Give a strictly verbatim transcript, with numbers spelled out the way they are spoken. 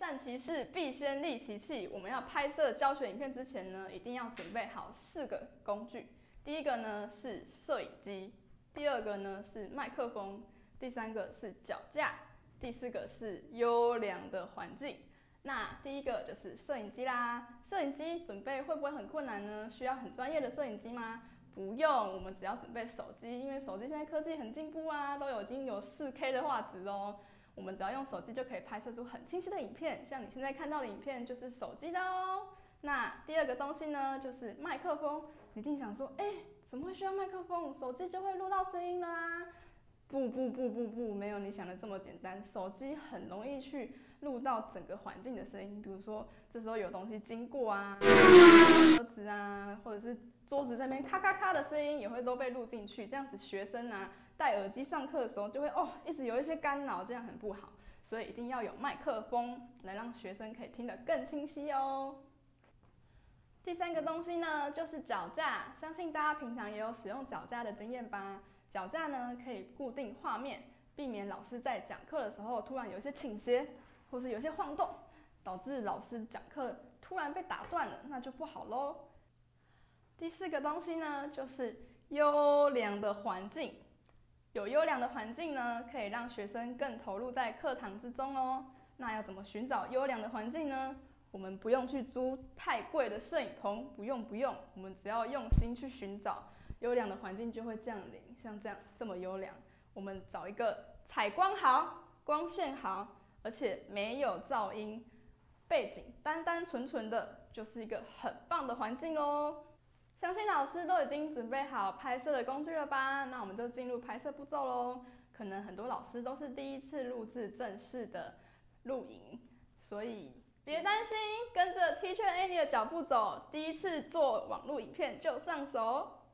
但其事必先利其器。我们要拍摄教学影片之前呢，一定要准备好四个工具。第一个呢是摄影机，第二个呢是麦克风，第三个是脚架，第四个是优良的环境。那第一个就是摄影机啦。摄影机准备会不会很困难呢？需要很专业的摄影机吗？不用，我们只要准备手机，因为手机现在科技很进步啊，都有已经有 四 K 的画质哦。我们只要用手机就可以拍摄出很清晰的影片，像你现在看到的影片就是手机的哦。那第二个东西呢，就是麦克风。你一定想说，哎、欸，怎么会需要麦克风？手机就会录到声音了啊？不不不不不，没有你想的这么简单。手机很容易去录到整个环境的声音，比如说这时候有东西经过啊，车子啊，或者是桌子在那边咔咔咔的声音也会都被录进去。这样子学生啊戴耳机上课的时候就会哦一直有一些干扰，这样很不好。所以一定要有麦克风来让学生可以听得更清晰哦。第三个东西呢就是脚架，相信大家平常也有使用脚架的经验吧。脚架呢可以固定画面，避免老师在讲课的时候突然有一些倾斜，或是有一些晃动，导致老师讲课突然被打断了，那就不好咯。第四个东西呢就是优良的环境。有优良的环境呢，可以让学生更投入在课堂之中哦。那要怎么寻找优良的环境呢？我们不用去租太贵的摄影棚，不用不用，我们只要用心去寻找，优良的环境就会降临。像这样这么优良，我们找一个采光好、光线好，而且没有噪音，背景单单纯纯的，就是一个很棒的环境哦。相信老师都已经准备好拍摄的工具了吧？那我们就进入拍摄步骤喽。可能很多老师都是第一次录制正式的录影，所以别担心，跟着 Teacher Annie 的脚步走，第一次做网络影片就上手。